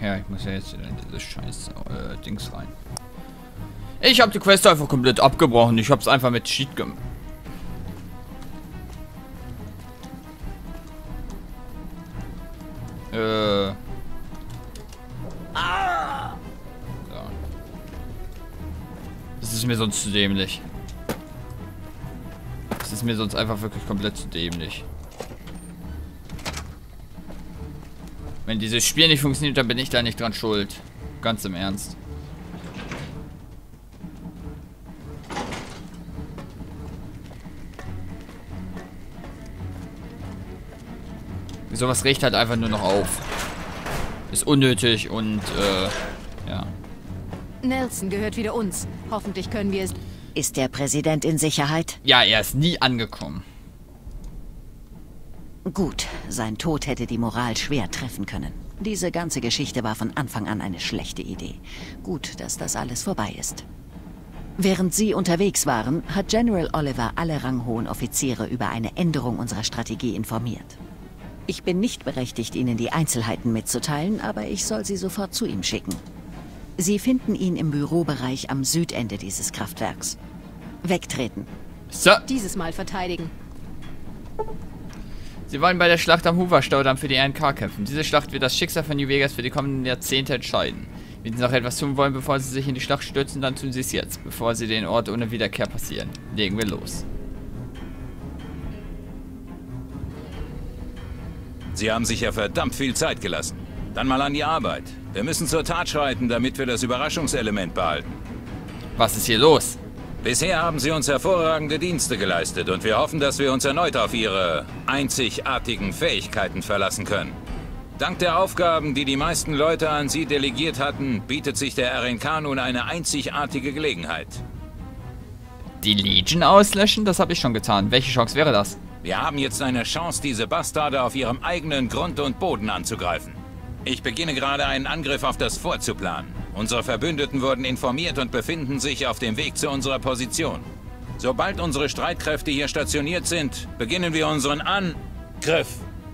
ja, ich muss ja jetzt wieder in dieses scheiß Dings rein. Ich habe die Quest einfach komplett abgebrochen. Ich habe es einfach mit Cheat gemacht. So. Das ist mir sonst zu dämlich. Das ist mir sonst einfach wirklich komplett zu dämlich. Wenn dieses Spiel nicht funktioniert, dann bin ich da nicht dran schuld. Ganz im Ernst. Sowas regt halt einfach nur noch auf. Ist unnötig und, ja. Nelson gehört wieder uns. Hoffentlich können wir es... Ist der Präsident in Sicherheit? Ja, er ist nie angekommen. Gut, sein Tod hätte die Moral schwer treffen können. Diese ganze Geschichte war von Anfang an eine schlechte Idee. Gut, dass das alles vorbei ist. Während Sie unterwegs waren, hat General Oliver alle ranghohen Offiziere über eine Änderung unserer Strategie informiert. Ich bin nicht berechtigt, Ihnen die Einzelheiten mitzuteilen, aber ich soll Sie sofort zu ihm schicken. Sie finden ihn im Bürobereich am Südende dieses Kraftwerks. Wegtreten. So. Dieses Mal verteidigen. Sie wollen bei der Schlacht am Hoover-Staudamm für die RNK kämpfen. Diese Schlacht wird das Schicksal von New Vegas für die kommenden Jahrzehnte entscheiden. Wenn Sie noch etwas tun wollen, bevor Sie sich in die Schlacht stürzen, dann tun Sie es jetzt, bevor Sie den Ort ohne Wiederkehr passieren. Legen wir los. Sie haben sich ja verdammt viel Zeit gelassen. Dann mal an die Arbeit. Wir müssen zur Tat schreiten, damit wir das Überraschungselement behalten. Was ist hier los? Bisher haben Sie uns hervorragende Dienste geleistet und wir hoffen, dass wir uns erneut auf Ihre einzigartigen Fähigkeiten verlassen können. Dank der Aufgaben, die die meisten Leute an Sie delegiert hatten, bietet sich der RNK nun eine einzigartige Gelegenheit. Die Legion auslöschen? Das habe ich schon getan. Welche Chance wäre das? Wir haben jetzt eine Chance, diese Bastarde auf ihrem eigenen Grund und Boden anzugreifen. Ich beginne gerade einen Angriff auf das Fort zu planen. Unsere Verbündeten wurden informiert und befinden sich auf dem Weg zu unserer Position. Sobald unsere Streitkräfte hier stationiert sind, beginnen wir unseren Angriff.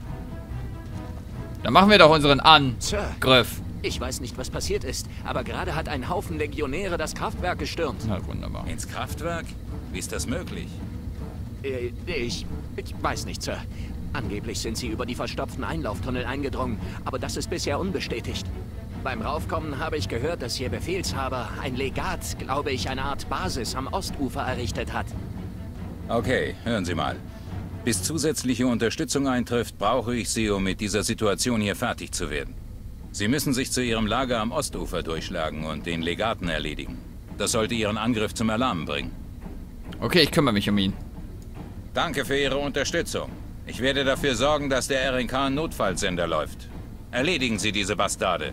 Dann machen wir doch unseren Angriff. Ich weiß nicht, was passiert ist, aber gerade hat ein Haufen Legionäre das Kraftwerk gestürmt. Na, wunderbar. Ins Kraftwerk? Wie ist das möglich? Ich weiß nicht, Sir. Angeblich sind sie über die verstopften Einlauftunnel eingedrungen, aber das ist bisher unbestätigt. Beim Raufkommen habe ich gehört, dass Ihr Befehlshaber, ein Legat, glaube ich, eine Art Basis am Ostufer errichtet hat. Okay, hören Sie mal. Bis zusätzliche Unterstützung eintrifft, brauche ich Sie, um mit dieser Situation hier fertig zu werden. Sie müssen sich zu Ihrem Lager am Ostufer durchschlagen und den Legaten erledigen. Das sollte Ihren Angriff zum Erlahmen bringen. Okay, ich kümmere mich um ihn. Danke für Ihre Unterstützung. Ich werde dafür sorgen, dass der RNK-Notfallsender läuft. Erledigen Sie diese Bastarde.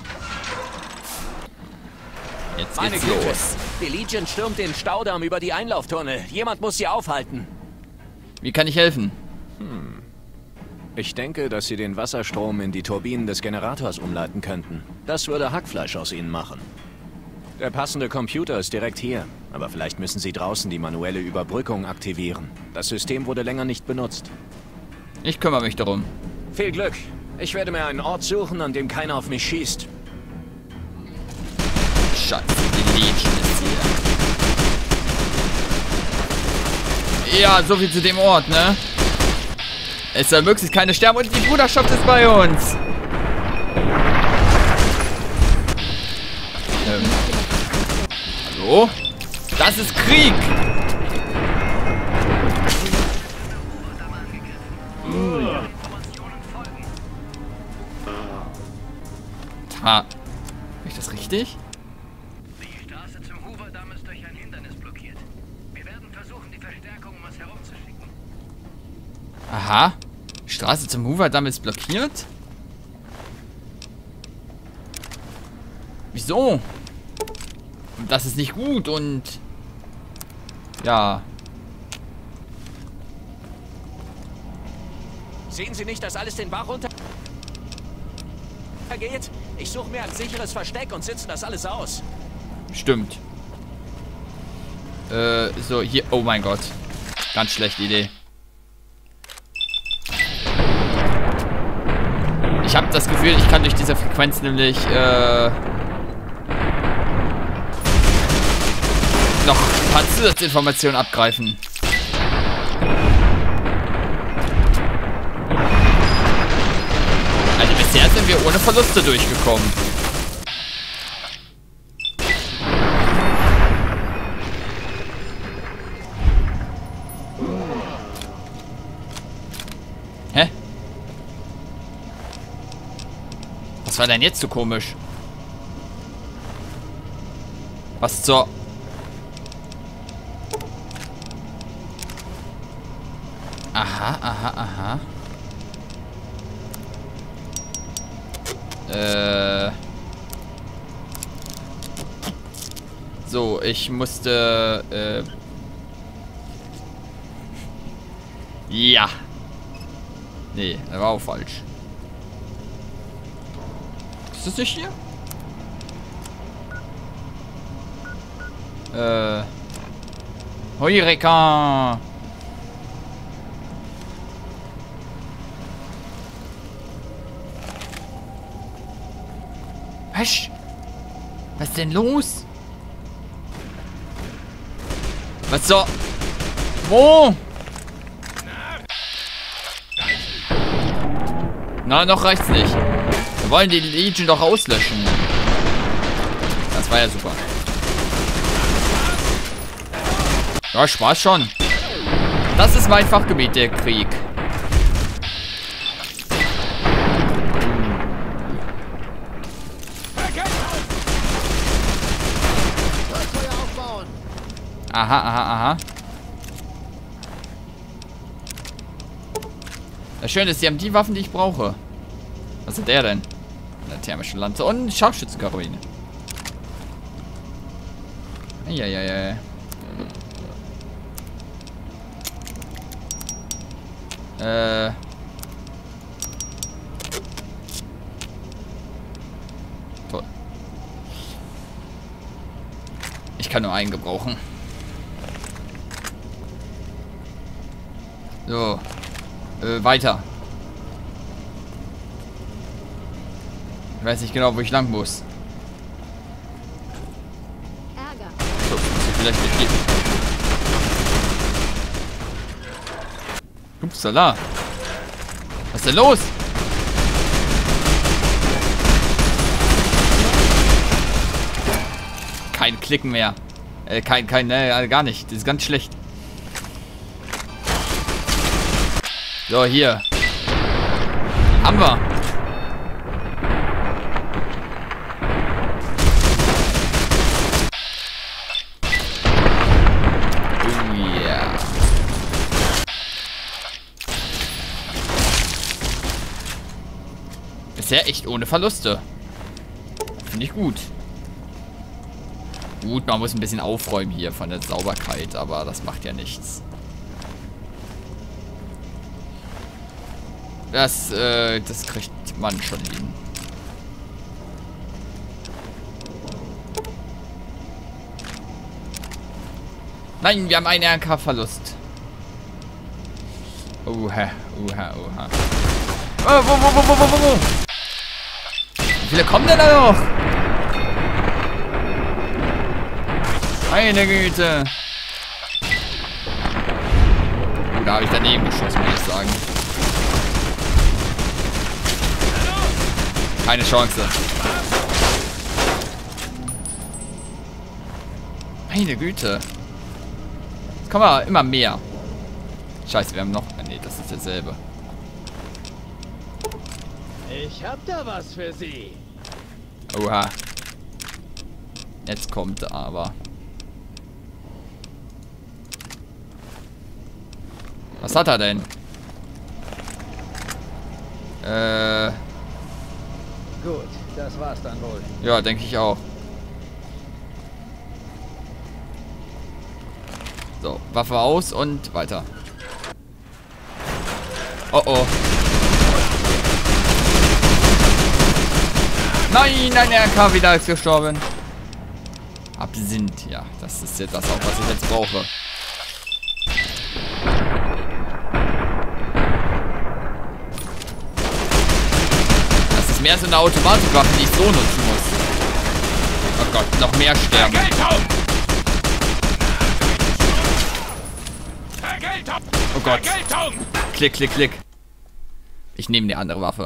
Jetzt Meine geht's Güte, los. die Legion stürmt den Staudamm über die Einlauftunnel. Jemand muss sie aufhalten. Wie kann ich helfen? Ich denke, dass Sie den Wasserstrom in die Turbinen des Generators umleiten könnten. Das würde Hackfleisch aus Ihnen machen. Der passende Computer ist direkt hier, aber vielleicht müssen Sie draußen die manuelle Überbrückung aktivieren. Das System wurde länger nicht benutzt. Ich kümmere mich darum. Viel Glück. Ich werde mir einen Ort suchen, an dem keiner auf mich schießt. Scheiße, die Legion ist hier. Ja, so viel zu dem Ort, ne? Es soll möglichst keine sterben und die Bruderschaft ist bei uns. Hallo? Das ist Krieg! Ha. Hab ich das richtig? Die Straße zum Hoover-Damm ist durch ein Hindernis blockiert. Wir werden versuchen, die Verstärkung um es herumzuschicken. Aha. Straße zum Hoover-Damm ist blockiert? Wieso? Das ist nicht gut und... Ja. Sehen Sie nicht, dass alles den Bach runter geht? Ich suche mir ein sicheres Versteck und sitze das alles aus. Stimmt. So, hier... Oh mein Gott. Ganz schlechte Idee. Ich habe habe das Gefühl, ich kann durch diese Frequenz nämlich noch ein paar Zusatzinformationen abgreifen. Also bisher sind wir ohne Verluste durchgekommen. Hä? Was war denn jetzt so komisch? Was zur... Aha, aha, aha. So, ich musste, ja. Nee, das war auch falsch. Ist das nicht hier? Heureka! Was ist denn los? Was so? Wo? Na, noch reicht's nicht. Wir wollen die Legion doch auslöschen. Das war ja super. Ja, Spaß schon. Das ist mein Fachgebiet, der Krieg. Aha, aha, aha. Das Schöne ist, sie haben die Waffen, die ich brauche. Was ist der denn? Eine thermische Lanze und Scharfschützenkarabine. Eieiei. Toll. Ich kann nur einen gebrauchen. So. Weiter. Ich weiß nicht genau, wo ich lang muss. Ärger. So, vielleicht nicht gehen. Upsala. Was ist denn los? Kein Klicken mehr. Gar nicht. Das ist ganz schlecht. So, hier. Haben wir. Oh yeah. Bisher echt ohne Verluste. Finde ich gut. Gut, man muss ein bisschen aufräumen hier von der Sauberkeit, aber das macht ja nichts. Das kriegt man schon hin. Nein, wir haben einen RNK-Verlust. Oha, oha, oha. Oh, wo? Wie viele kommen denn da noch? Meine Güte. Da habe ich daneben geschossen, muss ich sagen. Keine Chance. Meine Güte. Jetzt kommen wir immer mehr. Scheiße, wir haben noch... Nee, das ist derselbe. Ich hab da was für Sie. Oha. Jetzt kommt er aber. Was hat er denn? Gut, das war's dann wohl. Ja, denke ich auch. So, Waffe aus und weiter. Oh oh. Nein, ein RK wieder ist gestorben. Absinth, ja. Das ist ja das auch, was ich jetzt brauche. Das mehr so eine Automatikwaffe, die ich so nutzen muss. Oh Gott, noch mehr sterben. Oh Gott. Klick, klick, klick. Ich nehme die andere Waffe.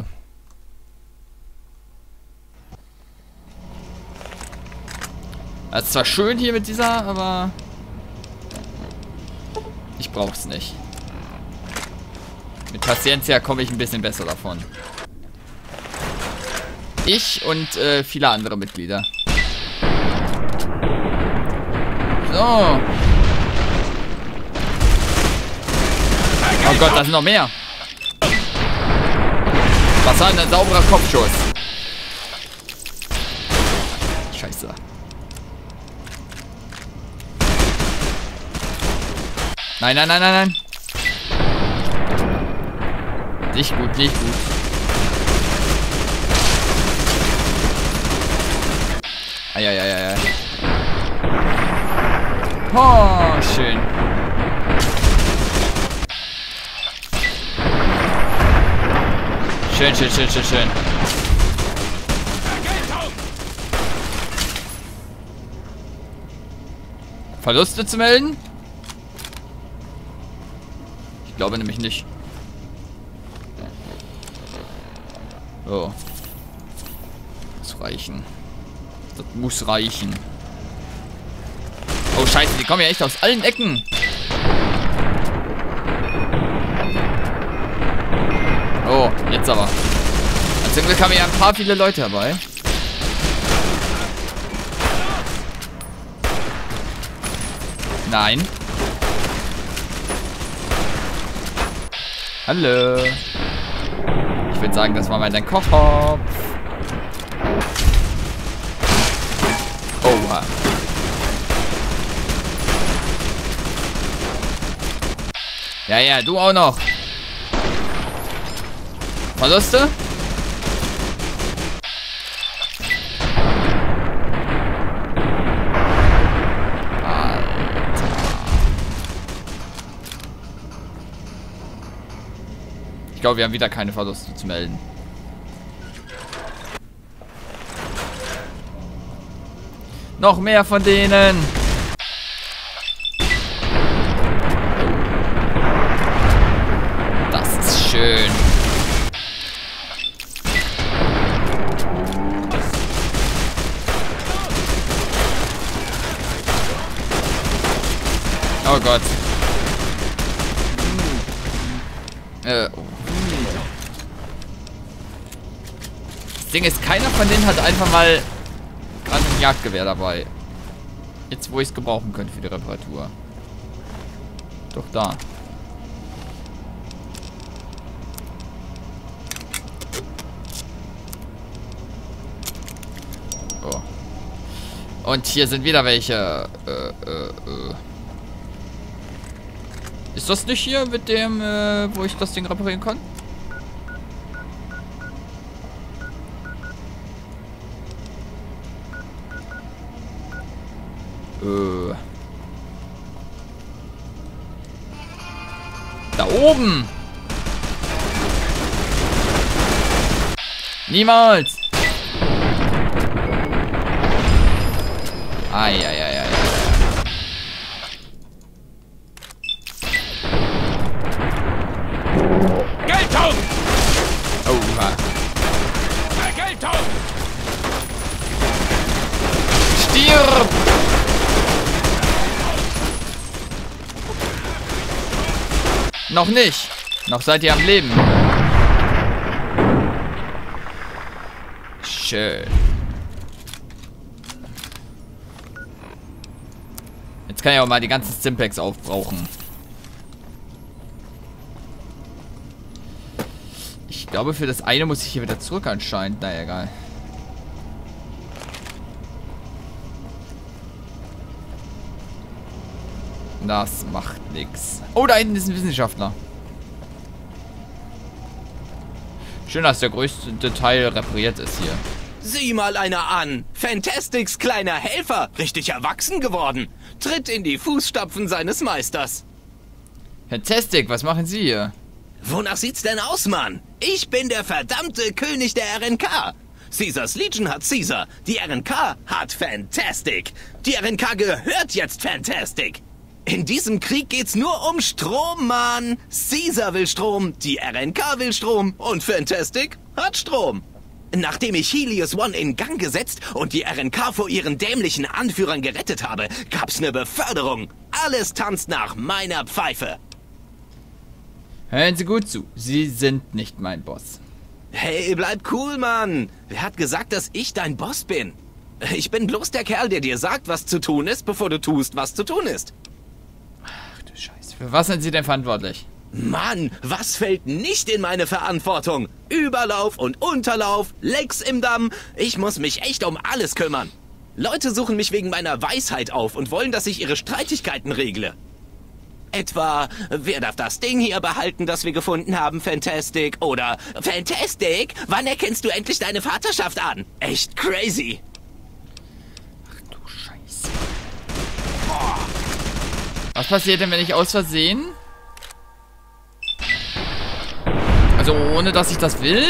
Das ist zwar schön hier mit dieser, aber ich brauch's nicht. Mit Paciencia komme ich ein bisschen besser davon. Ich und viele andere Mitglieder. So. Oh Gott, da sind noch mehr. Was war denn ein sauberer Kopfschuss? Scheiße. Nein, nein, nein, nein, nein. Nicht gut, nicht gut. Eieieiei. Oh, schön. Schön, schön, schön, schön, schön. Verluste zu melden? Ich glaube nämlich nicht. So. Das reichen. Das muss reichen. Oh Scheiße, die kommen ja echt aus allen Ecken. Oh, jetzt aber. Zum Glück haben wir ja ein paar viele Leute dabei. Nein. Hallo. Ich würde sagen, das war mal dein Kopf. Oha. Ja, ja, du auch noch. Verluste? Ich glaube, wir haben wieder keine Verluste zu melden. Noch mehr von denen. Das ist schön. Oh Gott. Das Ding ist, keiner von denen hat einfach mal gerade ein Jagdgewehr dabei. Jetzt, wo ich es gebrauchen könnte für die Reparatur. Doch da. Oh. Und hier sind wieder welche. Ist das nicht hier mit dem, wo ich das Ding reparieren kann? Da oben! Niemals! Eieieiei. Geltung! Oha. Geltung! Stirb! Noch nicht. Noch seid ihr am Leben. Schön. Jetzt kann ich auch mal die ganzen Stimpaks aufbrauchen. Ich glaube, für das eine muss ich hier wieder zurück anscheinend. Naja, egal. Das macht nichts. Oh, da hinten ist ein Wissenschaftler. Schön, dass der größte Teil repariert ist hier. Sieh mal einer an. Fantastics kleiner Helfer. Richtig erwachsen geworden. Tritt in die Fußstapfen seines Meisters. Fantastic, was machen Sie hier? Wonach sieht's denn aus, Mann? Ich bin der verdammte König der RNK. Caesars Legion hat Caesar. Die RNK hat Fantastic. Die RNK gehört jetzt Fantastic. In diesem Krieg geht's nur um Strom, Mann. Caesar will Strom, die RNK will Strom und Fantastic hat Strom. Nachdem ich Helios One in Gang gesetzt und die RNK vor ihren dämlichen Anführern gerettet habe, gab's eine Beförderung. Alles tanzt nach meiner Pfeife. Hören Sie gut zu. Sie sind nicht mein Boss. Hey, bleib cool, Mann. Wer hat gesagt, dass ich dein Boss bin? Ich bin bloß der Kerl, der dir sagt, was zu tun ist, bevor du tust, was zu tun ist. Ach du Scheiße. Für was sind Sie denn verantwortlich? Mann, was fällt nicht in meine Verantwortung? Überlauf und Unterlauf, Lecks im Damm. Ich muss mich echt um alles kümmern. Leute suchen mich wegen meiner Weisheit auf und wollen, dass ich ihre Streitigkeiten regle. Etwa, wer darf das Ding hier behalten, das wir gefunden haben, Fantastic? Oder, Fantastic, wann erkennst du endlich deine Vaterschaft an? Echt crazy. Ach du Scheiße. Was passiert denn, wenn ich aus Versehen... Also ohne, dass ich das will?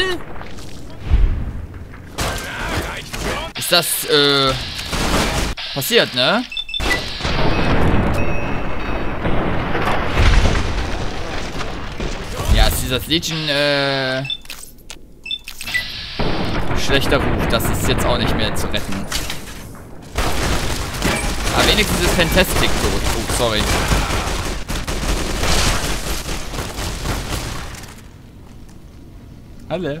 Ist das, passiert, ne? Ja, ist dieses Legion, schlechter Ruf. Das ist jetzt auch nicht mehr zu retten. Aber wenigstens ist Fantastic tot. Oh, sorry. Alle.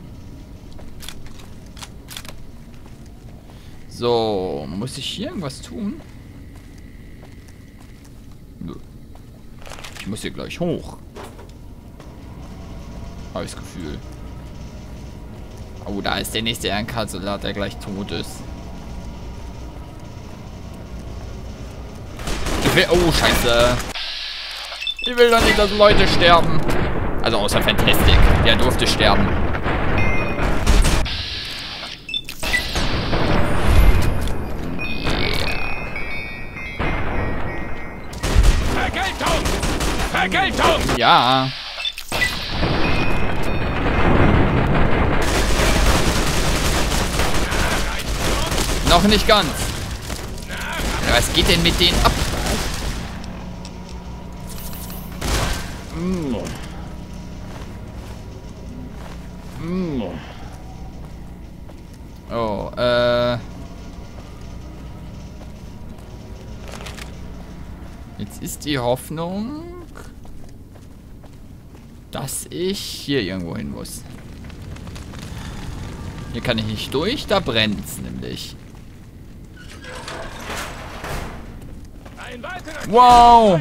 So, muss ich hier irgendwas tun? Nö. Ich muss hier gleich hoch. Habe ich das Gefühl. Oh, da ist der nächste RNK-Soldat, der gleich tot ist. Ich will... Oh, scheiße. Ich will doch nicht, dass Leute sterben. Also außer Fantastic. Der durfte sterben. Vergeltung! Vergeltung! Ja. Noch nicht ganz. Ja, was geht denn mit denen ab? Oh, jetzt ist die Hoffnung, dass ich hier irgendwo hin muss. Hier kann ich nicht durch, da brennt's nämlich. Wow!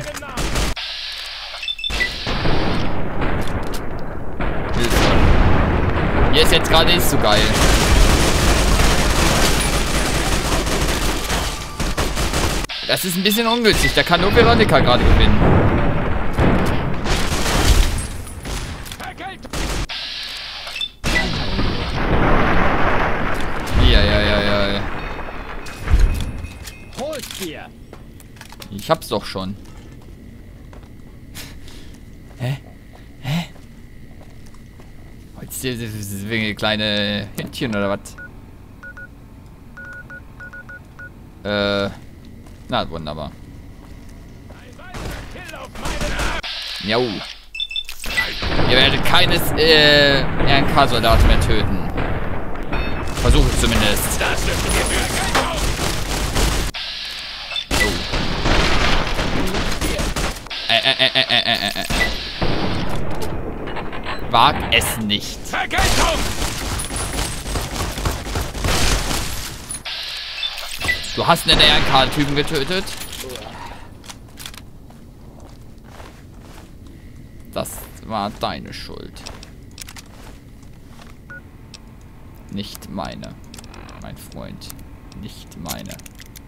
Hilfe. Hier ist jetzt gerade nicht so geil. Das ist ein bisschen ungünstig. Da kann nur Veronica gerade gewinnen. Ja. Hol's dir! Ich hab's doch schon. Hä? Holst dir wegen kleine Händchen oder was? Na, wunderbar. Jo. Ihr werdet keines RNK-Soldaten mehr töten. Versuche es zumindest. Oh. Wag es nicht. Du hast einen RNK-Typen getötet. Das war deine Schuld. Nicht meine. Mein Freund. Nicht meine.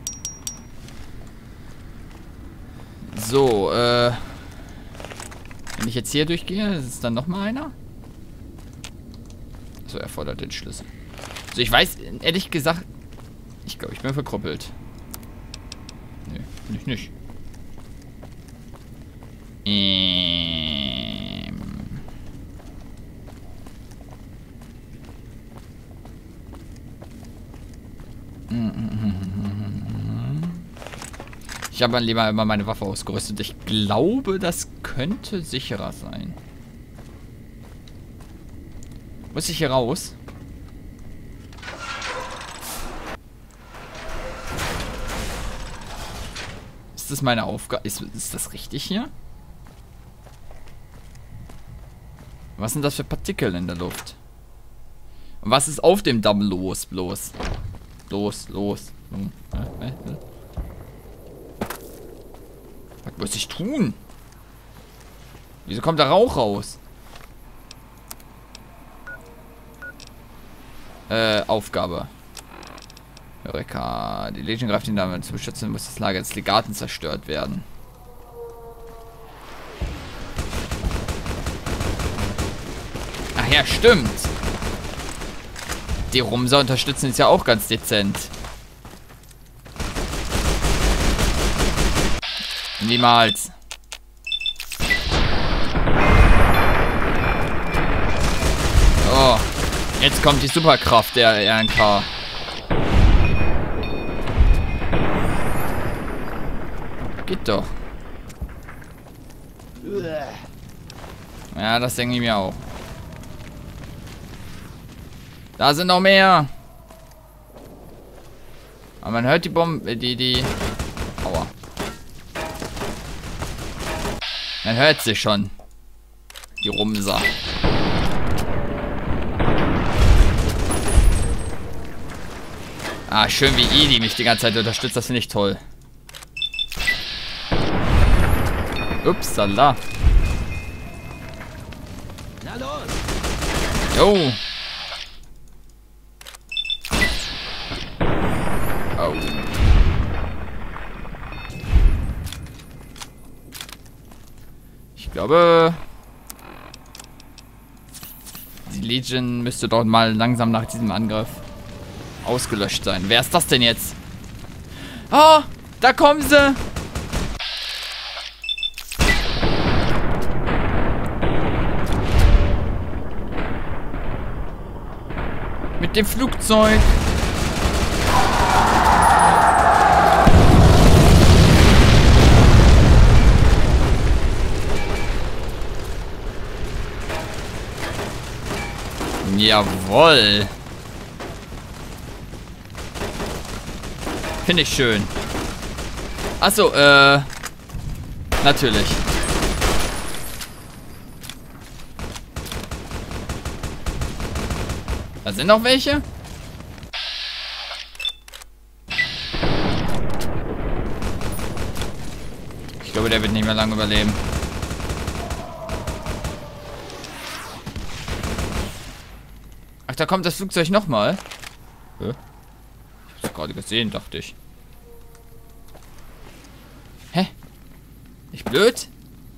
So, wenn ich jetzt hier durchgehe, ist es dann nochmal einer? So, erfordert den Schlüssel. So, ich weiß, ehrlich gesagt, ich glaube, ich bin verkrüppelt. Nee, bin ich nicht. Ich habe lieber immer meine Waffe ausgerüstet. Ich glaube, das könnte sicherer sein. Muss ich hier raus? Ist das meine Aufgabe? Ist das richtig hier? Was sind das für Partikel in der Luft? Und was ist auf dem Damm los? Bloß. Los. Was muss ich tun? Wieso kommt da Rauch raus? Aufgabe. Eureka. Die Legion greift ihn damit zu beschützen, muss das Lager des Legaten zerstört werden. Ach ja, stimmt. Die Rumser unterstützen uns ja auch ganz dezent. Niemals. Oh. Jetzt kommt die Superkraft der RNK. Geht doch. Ja, das denke ich mir auch. Da sind noch mehr. Aber man hört die Bombe, Aua. Man hört sie schon. Die Rumser. Ah, schön wie Edie mich die ganze Zeit unterstützt. Das finde ich toll. Upsala. Na los! Jo. Oh. Ich glaube, die Legion müsste dort mal langsam nach diesem Angriff ausgelöscht sein. Wer ist das denn jetzt? Oh, da kommen sie. Mit dem Flugzeug. Jawohl. Finde ich schön. Achso, natürlich. Da sind noch welche? Ich glaube, der wird nicht mehr lange überleben. Ach, da kommt das Flugzeug nochmal. Ich hab's gerade gesehen, dachte ich. Hä? Ich blöd?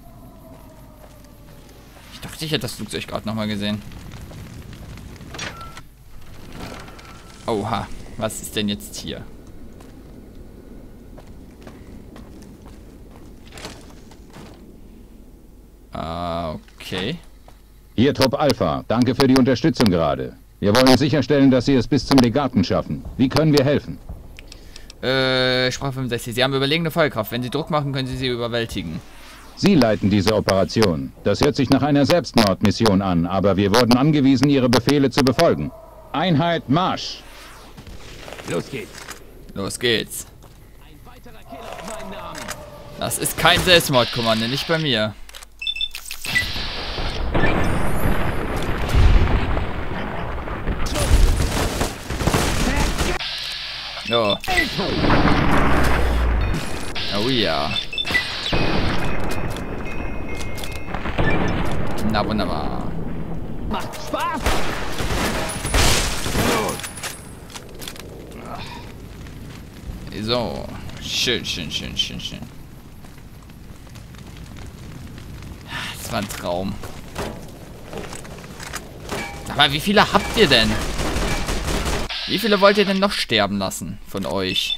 Ich dachte, ich hätte das Flugzeug gerade nochmal gesehen. Oha, was ist denn jetzt hier? Okay. Hier Trupp Alpha, danke für die Unterstützung gerade. Wir wollen sicherstellen, dass Sie es bis zum Legaten schaffen. Wie können wir helfen? Sprach 65. Sie haben überlegene Feuerkraft. Wenn Sie Druck machen, können Sie sie überwältigen. Sie leiten diese Operation. Das hört sich nach einer Selbstmordmission an, aber wir wurden angewiesen, Ihre Befehle zu befolgen. Einheit, Marsch! Los geht's. Los geht's. Ein weiterer Kill auf meinen Namen. Das ist kein Selbstmordkommando, nicht bei mir. Oh. Oh ja. Na wunderbar. Macht Spaß! So. Schön. Das war ein Traum. Aber wie viele habt ihr denn? Wie viele wollt ihr denn noch sterben lassen von euch?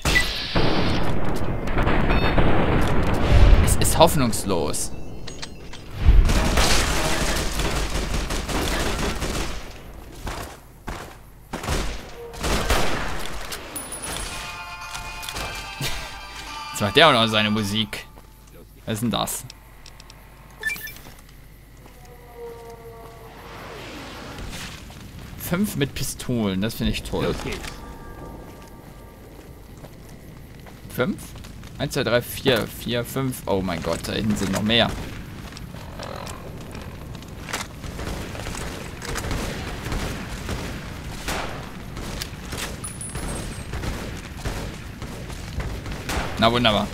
Es ist hoffnungslos. macht der auch noch seine Musik. Was ist denn das? Fünf mit Pistolen, das finde ich toll. 5? 1, 2, 3, 4, 4, 5. Oh mein Gott, da hinten sind noch mehr. Na wunderbar.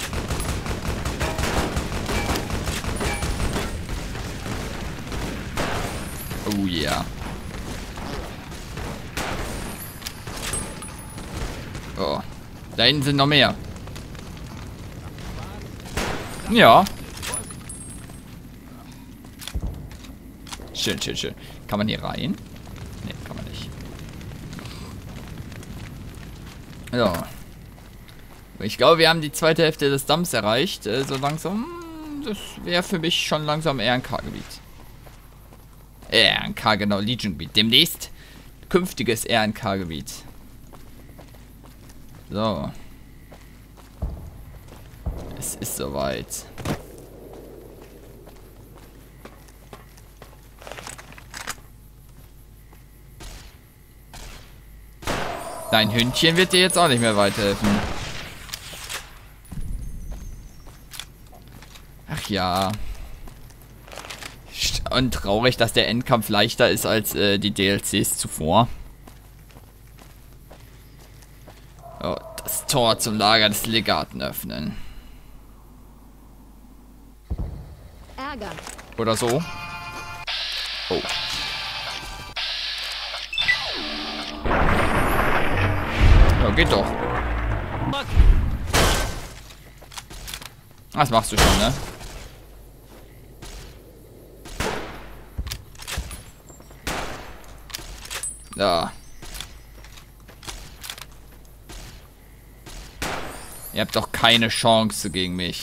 Oh yeah. Oh. Da hinten sind noch mehr. Ja. Schön, schön, schön. Kann man hier rein? Ne, kann man nicht. Ja. Ich glaube, wir haben die zweite Hälfte des Damms erreicht. So langsam. Das wäre für mich schon langsam RNK-Gebiet. RNK, genau, Legion-Gebiet. Demnächst künftiges RNK-Gebiet. So. Es ist soweit. Dein Hündchen wird dir jetzt auch nicht mehr weiterhelfen. Ach ja. Und traurig, dass der Endkampf leichter ist als die DLCs zuvor. Oh, das Tor zum Lager des Legaten öffnen. Ärger. Oder so. Oh. Ja, geht doch. Das machst du schon, ne? Ja. Ihr habt doch keine Chance gegen mich.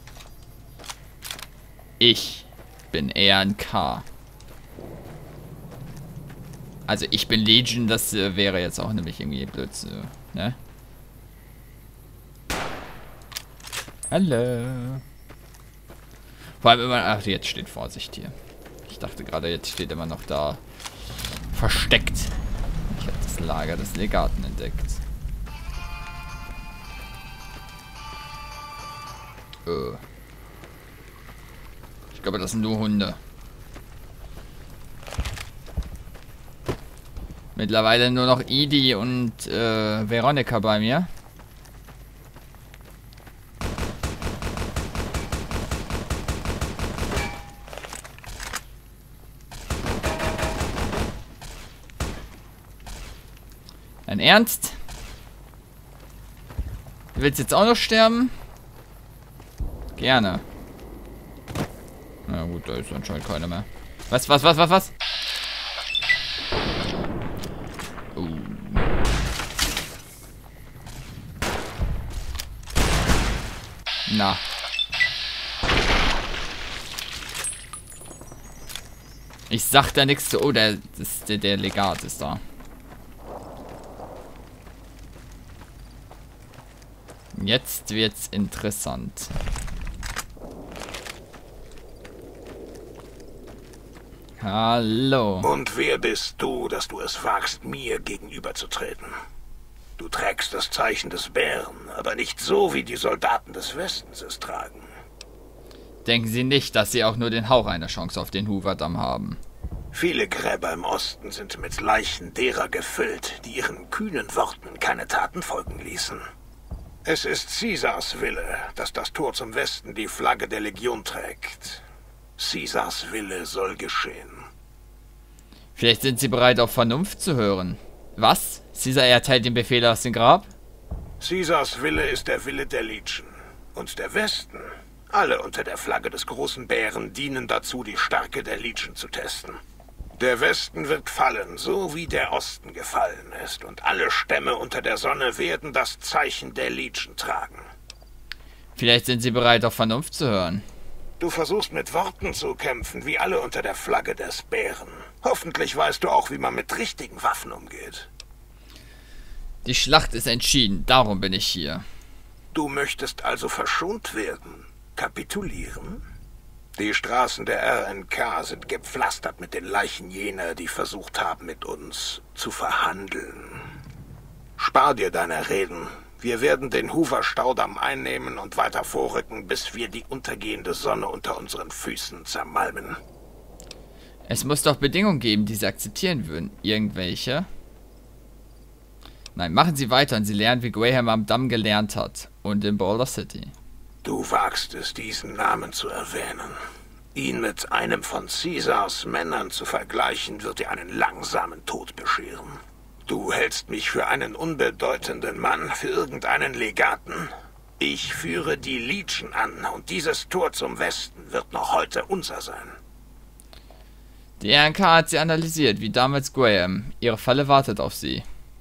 Ich bin RNK. Also ich bin Legion, das wäre jetzt auch nämlich irgendwie Blödsinn, ne? Hallo. Vor allem immer... Ach, jetzt steht Vorsicht hier. Ich dachte gerade, jetzt steht immer noch da versteckt. Ich habe das Lager des Legaten entdeckt. Ich glaube, das sind nur Hunde. Mittlerweile nur noch Edie und Veronica bei mir. Dein Ernst? Du willst jetzt auch noch sterben? Gerne. Na gut, da ist anscheinend keiner mehr. Was? Na. Ich sag da nichts zu... Oh, der Legat ist da. Jetzt wird's interessant. Hallo. Und wer bist du, dass du es wagst, mir gegenüberzutreten? Du trägst das Zeichen des Bären, aber nicht so, wie die Soldaten des Westens es tragen. Denken Sie nicht, dass Sie auch nur den Hauch einer Chance auf den Hoover-Damm haben. Viele Gräber im Osten sind mit Leichen derer gefüllt, die ihren kühnen Worten keine Taten folgen ließen. Es ist Caesars Wille, dass das Tor zum Westen die Flagge der Legion trägt. Caesars Wille soll geschehen. Vielleicht sind Sie bereit, auf Vernunft zu hören. Was? Caesar erteilt den Befehl aus dem Grab? Caesars Wille ist der Wille der Legion. Und der Westen, alle unter der Flagge des großen Bären, dienen dazu, die Stärke der Legion zu testen. Der Westen wird fallen, so wie der Osten gefallen ist. Und alle Stämme unter der Sonne werden das Zeichen der Legion tragen. Vielleicht sind Sie bereit, auf Vernunft zu hören. Du versuchst mit Worten zu kämpfen, wie alle unter der Flagge des Bären. Hoffentlich weißt du auch, wie man mit richtigen Waffen umgeht. Die Schlacht ist entschieden, darum bin ich hier. Du möchtest also verschont werden? Kapitulieren? Die Straßen der RNK sind gepflastert mit den Leichen jener, die versucht haben, mit uns zu verhandeln. Spar dir deine Reden. Wir werden den Hoover-Staudamm einnehmen und weiter vorrücken, bis wir die untergehende Sonne unter unseren Füßen zermalmen. Es muss doch Bedingungen geben, die sie akzeptieren würden. Irgendwelche? Nein, machen Sie weiter und Sie lernen, wie Graham am Damm gelernt hat. Und in Boulder City. Du wagst es, diesen Namen zu erwähnen. Ihn mit einem von Caesars Männern zu vergleichen, wird dir einen langsamen Tod bescheren. Du hältst mich für einen unbedeutenden Mann, für irgendeinen Legaten. Ich führe die Legion an und dieses Tor zum Westen wird noch heute unser sein. Die RNK hat sie analysiert, wie damals Graham. Ihre Falle wartet auf sie.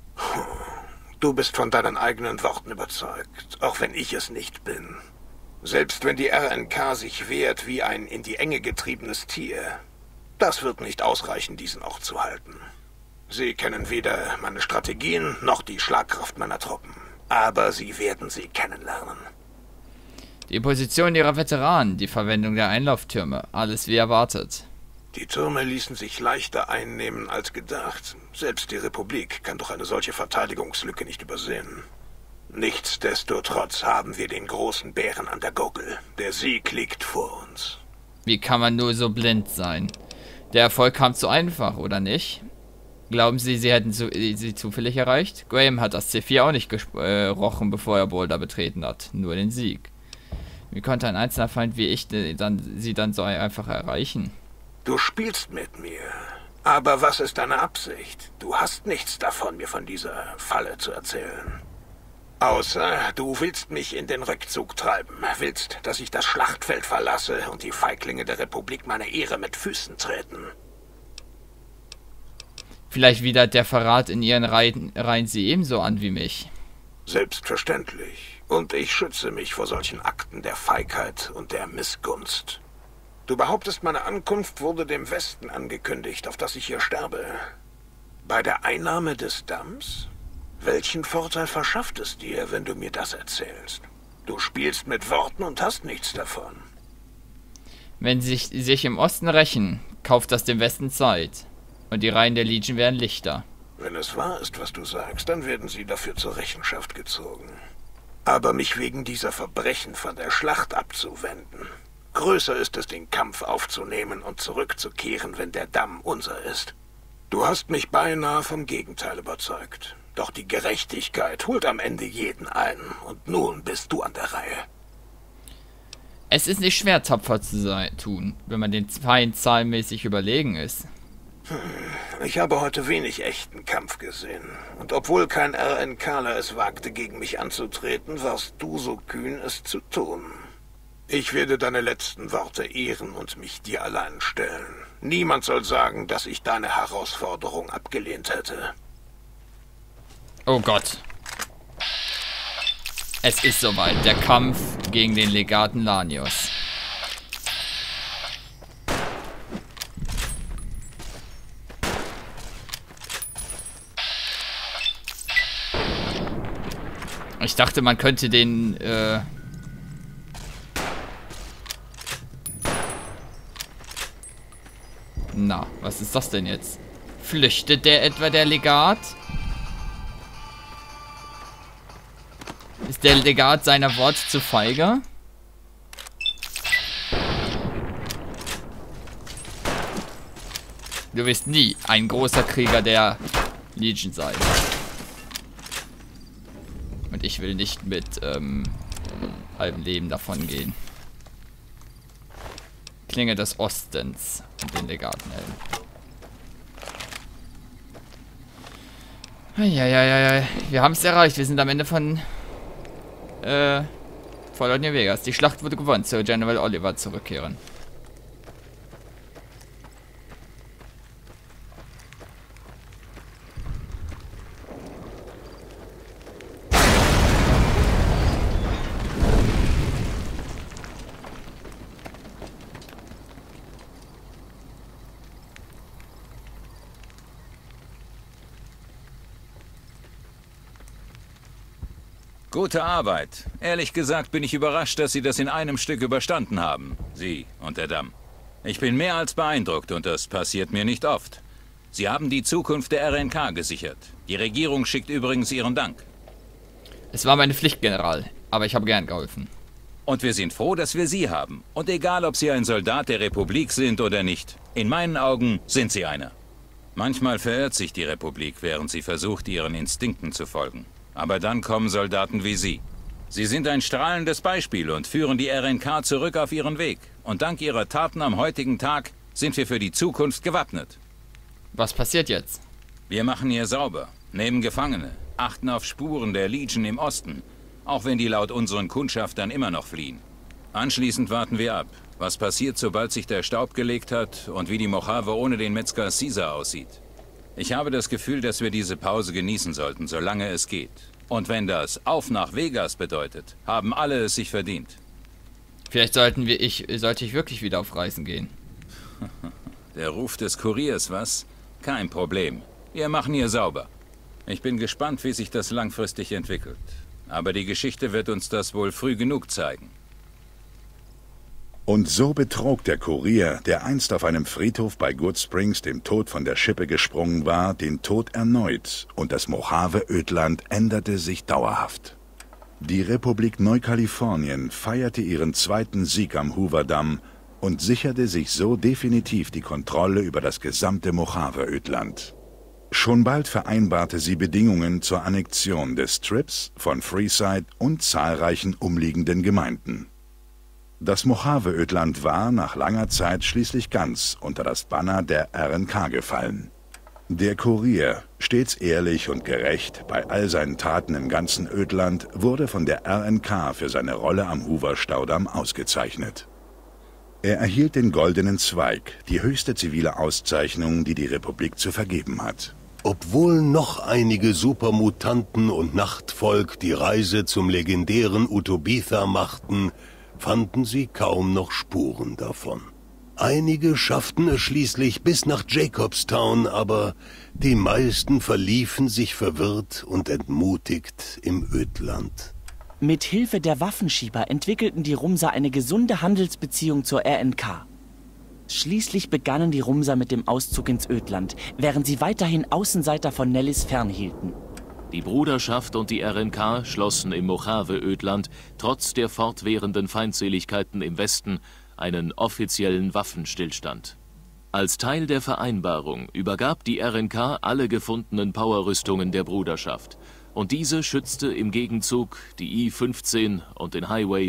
Du bist von deinen eigenen Worten überzeugt, auch wenn ich es nicht bin. Selbst wenn die RNK sich wehrt wie ein in die Enge getriebenes Tier, das wird nicht ausreichen, diesen Ort zu halten. Sie kennen weder meine Strategien noch die Schlagkraft meiner Truppen, aber sie werden sie kennenlernen. Die Position ihrer Veteranen, die Verwendung der Einlauftürme, alles wie erwartet. Die Türme ließen sich leichter einnehmen als gedacht. Selbst die Republik kann doch eine solche Verteidigungslücke nicht übersehen. Nichtsdestotrotz haben wir den großen Bären an der Gurgel. Der Sieg liegt vor uns. Wie kann man nur so blind sein? Der Erfolg kam zu einfach, oder nicht? Glauben Sie, sie hätten sie zufällig erreicht? Graham hat das C4 auch nicht gerochen, bevor er Boulder betreten hat. Nur den Sieg. Wie konnte ein einzelner Feind wie ich sie dann so einfach erreichen? Du spielst mit mir. Aber was ist deine Absicht? Du hast nichts davon, mir von dieser Falle zu erzählen. Außer du willst mich in den Rückzug treiben. Willst, dass ich das Schlachtfeld verlasse und die Feiglinge der Republik meine Ehre mit Füßen treten. Vielleicht widert der Verrat in ihren Reihen sie ebenso an wie mich. Selbstverständlich. Und ich schütze mich vor solchen Akten der Feigheit und der Missgunst. Du behauptest, meine Ankunft wurde dem Westen angekündigt, auf dass ich hier sterbe. Bei der Einnahme des Damms? Welchen Vorteil verschafft es dir, wenn du mir das erzählst? Du spielst mit Worten und hast nichts davon. Wenn sie sich im Osten rächen, kauft das dem Westen Zeit. Und die Reihen der Legion werden lichter. Wenn es wahr ist, was du sagst, dann werden sie dafür zur Rechenschaft gezogen. Aber mich wegen dieser Verbrechen von der Schlacht abzuwenden. Größer ist es, den Kampf aufzunehmen und zurückzukehren, wenn der Damm unser ist. Du hast mich beinahe vom Gegenteil überzeugt. Doch die Gerechtigkeit holt am Ende jeden ein. Und nun bist du an der Reihe. Es ist nicht schwer, tapfer zu tun, wenn man den Feind zahlenmäßig überlegen ist. Ich habe heute wenig echten Kampf gesehen. Und obwohl kein RNKler es wagte, gegen mich anzutreten, warst du so kühn, es zu tun. Ich werde deine letzten Worte ehren und mich dir allein stellen. Niemand soll sagen, dass ich deine Herausforderung abgelehnt hätte. Oh Gott. Es ist soweit. Der Kampf gegen den Legaten Lanius. Ich dachte, man könnte den, Na, was ist das denn jetzt? Flüchtet der etwa, der Legat? Ist der Legat seiner Worte zu feige? Du wirst nie ein großer Krieger der Legion sein. Und ich will nicht mit halbem Leben davon gehen. Klinge des Ostens und den Legatenhelm. Eieieiei. Wir haben es erreicht. Wir sind am Ende von Fallout New Vegas. Die Schlacht wurde gewonnen. Sir General Oliver zurückkehren. Gute Arbeit. Ehrlich gesagt bin ich überrascht, dass Sie das in einem Stück überstanden haben. Sie und der Damm. Ich bin mehr als beeindruckt und das passiert mir nicht oft. Sie haben die Zukunft der RNK gesichert. Die Regierung schickt übrigens ihren Dank. Es war meine Pflicht, General, aber ich habe gern geholfen. Und wir sind froh, dass wir Sie haben. Und egal, ob Sie ein Soldat der Republik sind oder nicht, in meinen Augen sind Sie einer. Manchmal verirrt sich die Republik, während sie versucht, ihren Instinkten zu folgen. Aber dann kommen Soldaten wie Sie. Sie sind ein strahlendes Beispiel und führen die RNK zurück auf ihren Weg. Und dank Ihrer Taten am heutigen Tag sind wir für die Zukunft gewappnet. Was passiert jetzt? Wir machen hier sauber, nehmen Gefangene, achten auf Spuren der Legion im Osten, auch wenn die laut unseren Kundschaftern immer noch fliehen. Anschließend warten wir ab, was passiert, sobald sich der Staub gelegt hat und wie die Mojave ohne den Metzger Caesar aussieht. Ich habe das Gefühl, dass wir diese Pause genießen sollten, solange es geht. Und wenn das auf nach Vegas bedeutet, haben alle es sich verdient. Vielleicht sollte ich wirklich wieder auf Reisen gehen. Der Ruf des Kuriers, was? Kein Problem. Wir machen hier sauber. Ich bin gespannt, wie sich das langfristig entwickelt. Aber die Geschichte wird uns das wohl früh genug zeigen. Und so betrog der Kurier, der einst auf einem Friedhof bei Good Springs dem Tod von der Schippe gesprungen war, den Tod erneut, und das Mojave-Ödland änderte sich dauerhaft. Die Republik Neukalifornien feierte ihren zweiten Sieg am Hoover-Damm und sicherte sich so definitiv die Kontrolle über das gesamte Mojave-Ödland. Schon bald vereinbarte sie Bedingungen zur Annexion des Strips, von Freeside und zahlreichen umliegenden Gemeinden. Das Mojave-Ödland war nach langer Zeit schließlich ganz unter das Banner der RNK gefallen. Der Kurier, stets ehrlich und gerecht bei all seinen Taten im ganzen Ödland, wurde von der RNK für seine Rolle am Hoover-Staudamm ausgezeichnet. Er erhielt den Goldenen Zweig, die höchste zivile Auszeichnung, die die Republik zu vergeben hat. Obwohl noch einige Supermutanten und Nachtvolk die Reise zum legendären Utobitha machten, fanden sie kaum noch Spuren davon. Einige schafften es schließlich bis nach Jacobstown, aber die meisten verliefen sich verwirrt und entmutigt im Ödland. Mit Hilfe der Waffenschieber entwickelten die Rumser eine gesunde Handelsbeziehung zur RNK. Schließlich begannen die Rumser mit dem Auszug ins Ödland, während sie weiterhin Außenseiter von Nellis fernhielten. Die Bruderschaft und die RNK schlossen im Mojave-Ödland trotz der fortwährenden Feindseligkeiten im Westen einen offiziellen Waffenstillstand. Als Teil der Vereinbarung übergab die RNK alle gefundenen Powerrüstungen der Bruderschaft und diese schützte im Gegenzug die I-15 und den Highway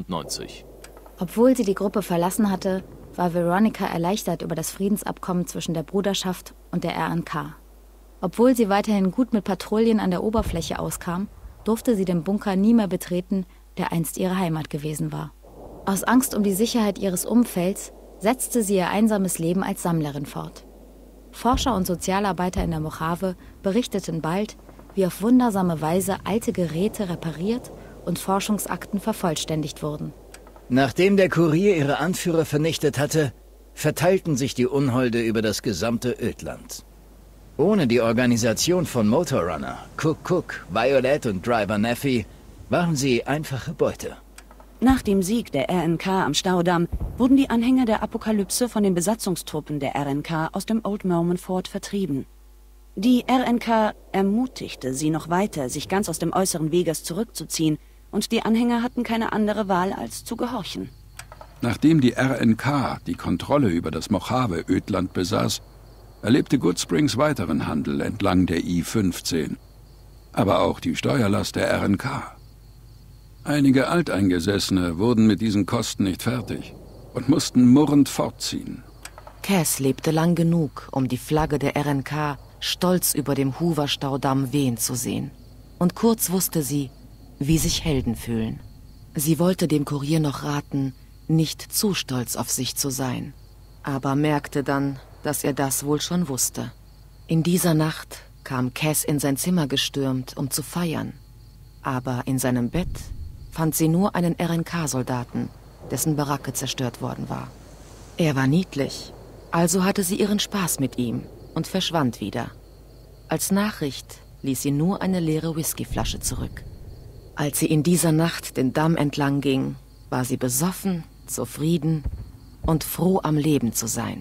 95. Obwohl sie die Gruppe verlassen hatte, war Veronica erleichtert über das Friedensabkommen zwischen der Bruderschaft und der RNK. Obwohl sie weiterhin gut mit Patrouillen an der Oberfläche auskam, durfte sie den Bunker nie mehr betreten, der einst ihre Heimat gewesen war. Aus Angst um die Sicherheit ihres Umfelds setzte sie ihr einsames Leben als Sammlerin fort. Forscher und Sozialarbeiter in der Mojave berichteten bald, wie auf wundersame Weise alte Geräte repariert und Forschungsakten vervollständigt wurden. Nachdem der Kurier ihre Anführer vernichtet hatte, verteilten sich die Unholde über das gesamte Ödland. Ohne die Organisation von Motorrunner, Cook, Violet und Driver Neffy waren sie einfache Beute. Nach dem Sieg der RNK am Staudamm wurden die Anhänger der Apokalypse von den Besatzungstruppen der RNK aus dem Old Mormon Fort vertrieben. Die RNK ermutigte sie noch weiter, sich ganz aus dem äußeren Vegas zurückzuziehen, und die Anhänger hatten keine andere Wahl, als zu gehorchen. Nachdem die RNK die Kontrolle über das Mojave-Ödland besaß, erlebte Good Springs weiteren Handel entlang der I-15, aber auch die Steuerlast der RNK. Einige Alteingesessene wurden mit diesen Kosten nicht fertig und mussten murrend fortziehen. Cass lebte lang genug, um die Flagge der RNK stolz über dem Hoover-Staudamm wehen zu sehen. Und kurz wusste sie, wie sich Helden fühlen. Sie wollte dem Kurier noch raten, nicht zu stolz auf sich zu sein, aber merkte dann, dass er das wohl schon wusste. In dieser Nacht kam Cass in sein Zimmer gestürmt, um zu feiern. Aber in seinem Bett fand sie nur einen RNK-Soldaten, dessen Baracke zerstört worden war. Er war niedlich, also hatte sie ihren Spaß mit ihm und verschwand wieder. Als Nachricht ließ sie nur eine leere Whiskyflasche zurück. Als sie in dieser Nacht den Damm entlang ging, war sie besoffen, zufrieden und froh, am Leben zu sein.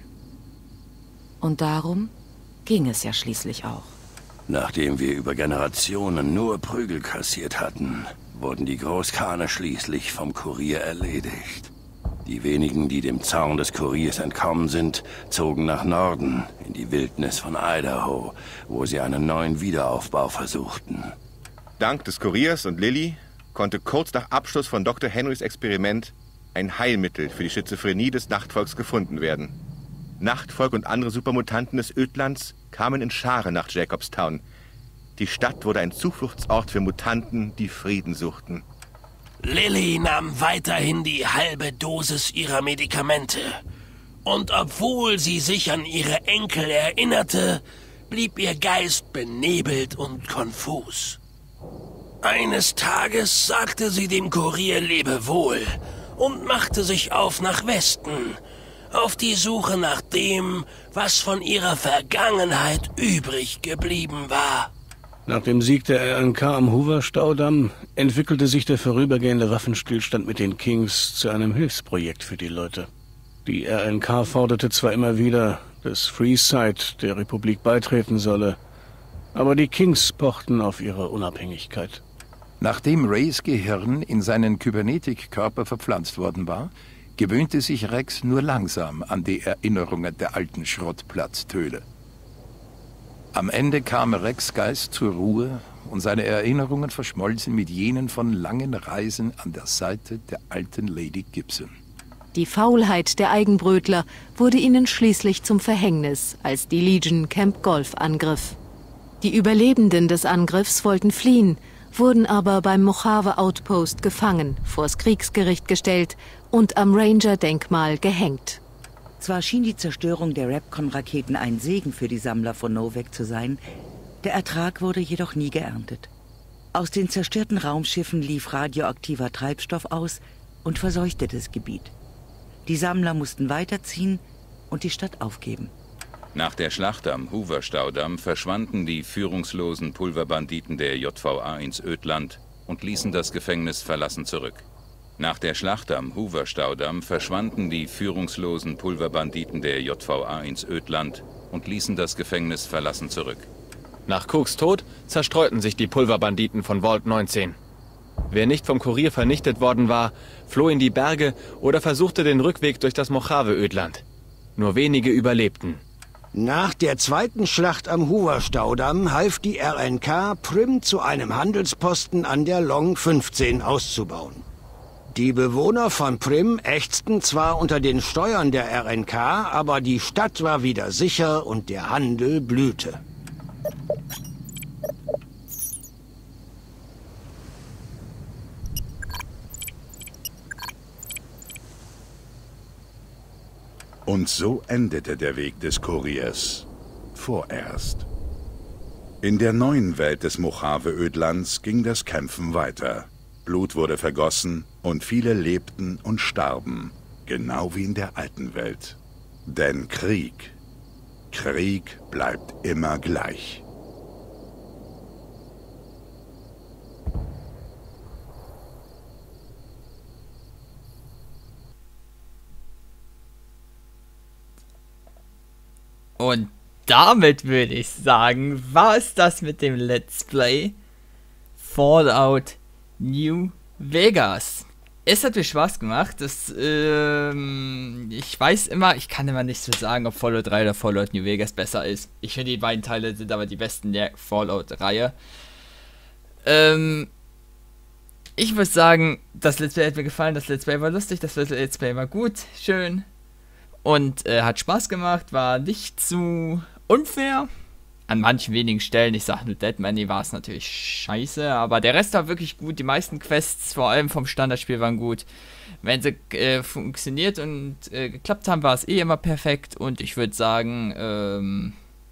Und darum ging es ja schließlich auch. Nachdem wir über Generationen nur Prügel kassiert hatten, wurden die Großkhane schließlich vom Kurier erledigt. Die wenigen, die dem Zorn des Kuriers entkommen sind, zogen nach Norden, in die Wildnis von Idaho, wo sie einen neuen Wiederaufbau versuchten. Dank des Kuriers und Lilly konnte kurz nach Abschluss von Dr. Henrys Experiment ein Heilmittel für die Schizophrenie des Nachtvolks gefunden werden. Nachtvolk und andere Supermutanten des Ödlands kamen in Scharen nach Jacobstown. Die Stadt wurde ein Zufluchtsort für Mutanten, die Frieden suchten. Lilly nahm weiterhin die halbe Dosis ihrer Medikamente. Und obwohl sie sich an ihre Enkel erinnerte, blieb ihr Geist benebelt und konfus. Eines Tages sagte sie dem Kurier Lebewohl und machte sich auf nach Westen, auf die Suche nach dem, was von ihrer Vergangenheit übrig geblieben war. Nach dem Sieg der RNK am Hoover-Staudamm entwickelte sich der vorübergehende Waffenstillstand mit den Kings zu einem Hilfsprojekt für die Leute. Die RNK forderte zwar immer wieder, dass Freeside der Republik beitreten solle, aber die Kings pochten auf ihre Unabhängigkeit. Nachdem Rays Gehirn in seinen Kybernetikkörper verpflanzt worden war, gewöhnte sich Rex nur langsam an die Erinnerungen der alten Schrottplatztöle. Am Ende kam Rex' Geist zur Ruhe und seine Erinnerungen verschmolzen mit jenen von langen Reisen an der Seite der alten Lady Gibson. Die Faulheit der Eigenbrötler wurde ihnen schließlich zum Verhängnis, als die Legion Camp Golf angriff. Die Überlebenden des Angriffs wollten fliehen, wurden aber beim Mojave Outpost gefangen, vors Kriegsgericht gestellt und am Ranger-Denkmal gehängt. Zwar schien die Zerstörung der Rapcon-Raketen ein Segen für die Sammler von Novek zu sein, der Ertrag wurde jedoch nie geerntet. Aus den zerstörten Raumschiffen lief radioaktiver Treibstoff aus und verseuchte das Gebiet. Die Sammler mussten weiterziehen und die Stadt aufgeben. Nach der Schlacht am Hoover-Staudamm verschwanden die führungslosen Pulverbanditen der JVA ins Ödland und ließen das Gefängnis verlassen zurück. Nach der Schlacht am Hoover-Staudamm verschwanden die führungslosen Pulverbanditen der JVA ins Ödland und ließen das Gefängnis verlassen zurück. Nach Cooks Tod zerstreuten sich die Pulverbanditen von Vault 19. Wer nicht vom Kurier vernichtet worden war, floh in die Berge oder versuchte den Rückweg durch das Mojave-Ödland. Nur wenige überlebten. Nach der zweiten Schlacht am Hoover-Staudamm half die RNK, Prim zu einem Handelsposten an der Long 15 auszubauen. Die Bewohner von Prim ächzten zwar unter den Steuern der RNK, aber die Stadt war wieder sicher und der Handel blühte. Und so endete der Weg des Kuriers. Vorerst. In der neuen Welt des Mojave-Ödlands ging das Kämpfen weiter. Blut wurde vergossen und viele lebten und starben, genau wie in der alten Welt. Denn Krieg bleibt immer gleich. Und damit würde ich sagen, war es das mit dem Let's Play Fallout New Vegas. Es hat mir Spaß gemacht. Ich kann immer nicht so sagen, ob Fallout 3 oder Fallout New Vegas besser ist. Ich finde, die beiden Teile sind aber die besten der Fallout-Reihe. Ich würde sagen, das Let's Play hat mir gefallen, das Let's Play war lustig, das Let's Play war gut, schön. Und hat Spaß gemacht, war nicht zu unfair. An manchen wenigen Stellen, ich sag nur Dead Manny, war es natürlich scheiße, aber der Rest war wirklich gut. Die meisten Quests, vor allem vom Standardspiel, waren gut. Wenn sie funktioniert und geklappt haben, war es eh immer perfekt. Und ich würde sagen,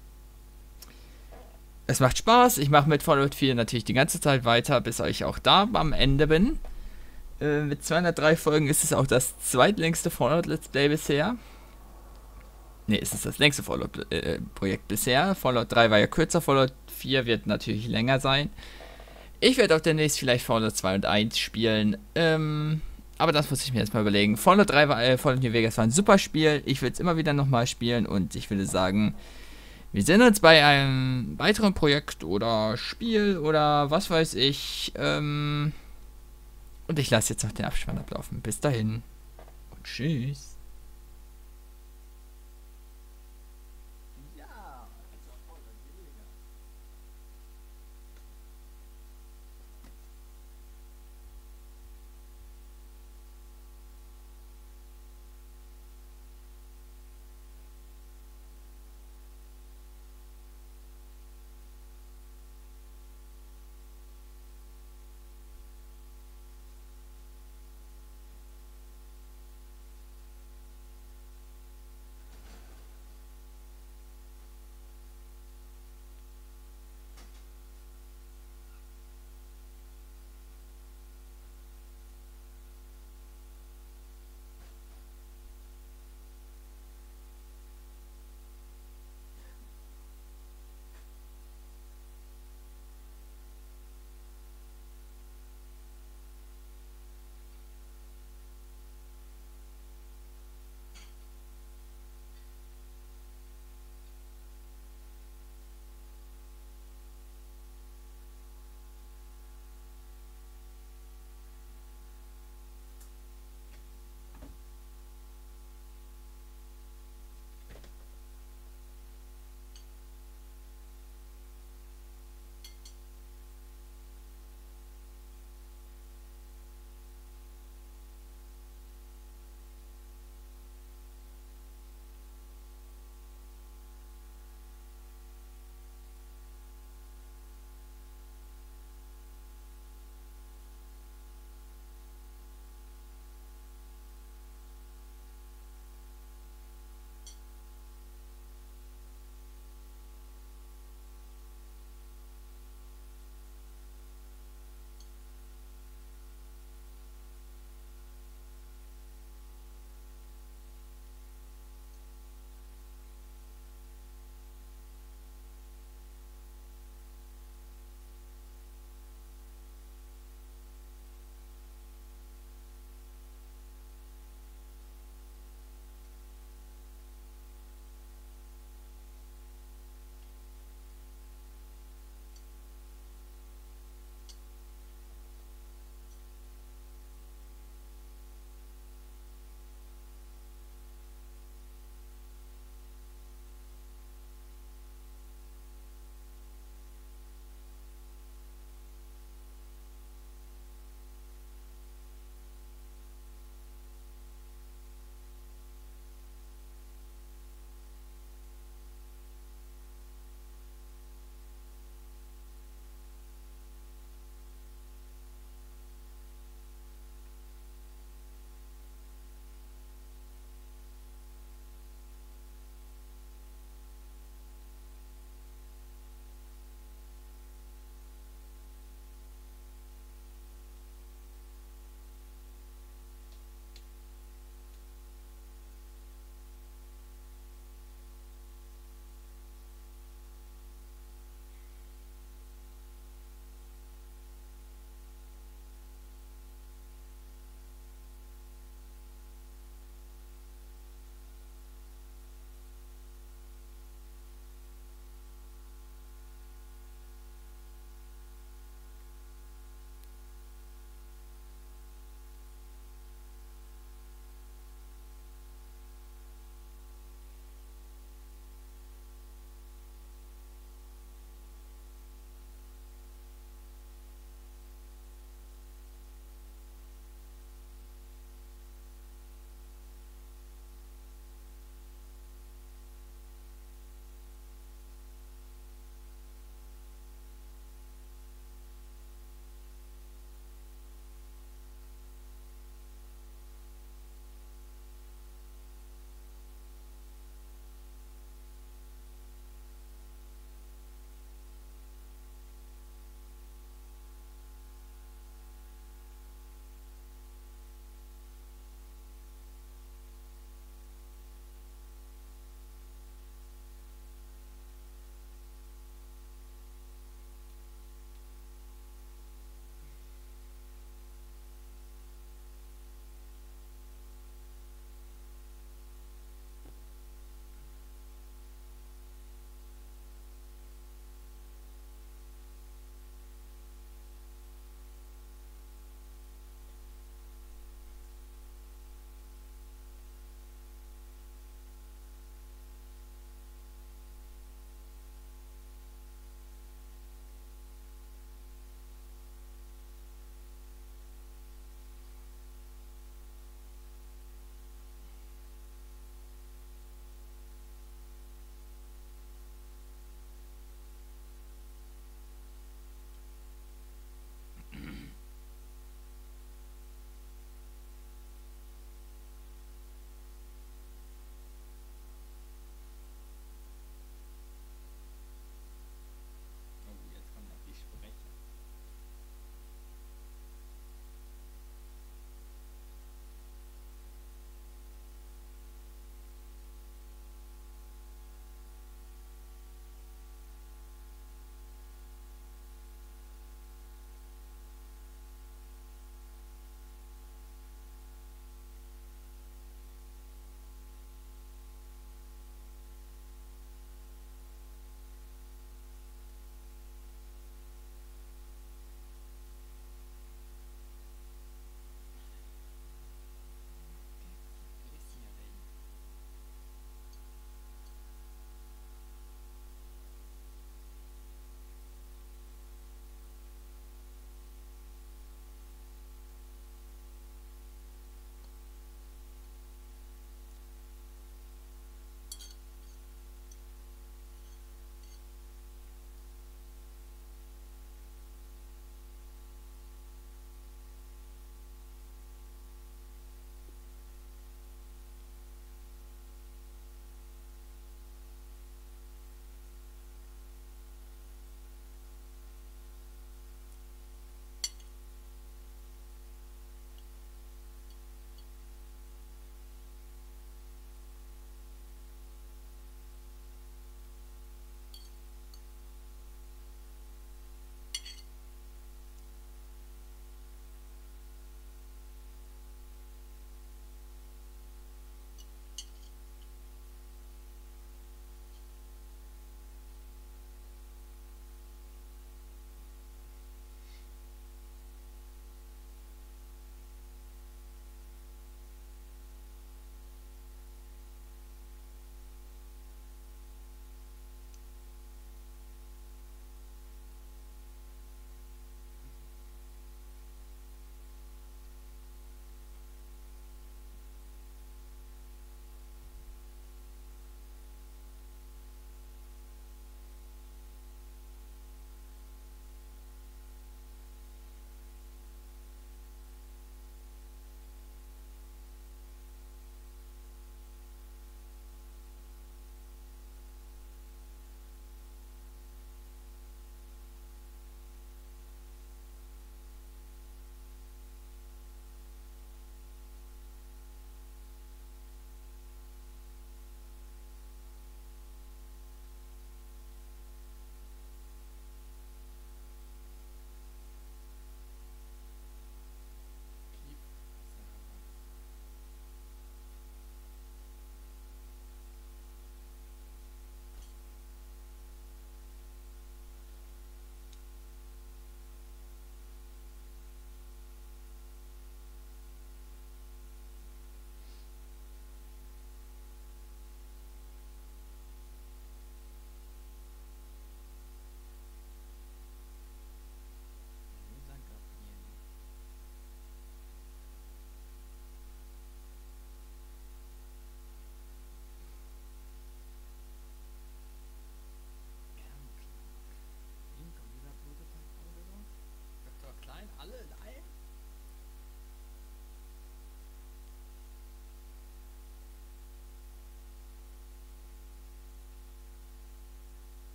es macht Spaß. Ich mache mit Fallout 4 natürlich die ganze Zeit weiter, bis ich auch da am Ende bin. Mit 203 Folgen ist es auch das zweitlängste Fallout Let's Play bisher. Ne, es ist das längste Fallout-Projekt bisher. Fallout 3 war ja kürzer, Fallout 4 wird natürlich länger sein. Ich werde auch demnächst vielleicht Fallout 2 und 1 spielen. Aber das muss ich mir jetzt mal überlegen. Fallout 3 war, Fallout New Vegas war ein super Spiel. Ich will es immer wieder nochmal spielen und ich würde sagen, wir sehen uns bei einem weiteren Projekt oder Spiel oder was weiß ich. Und ich lasse jetzt noch den Abspann ablaufen. Bis dahin und tschüss.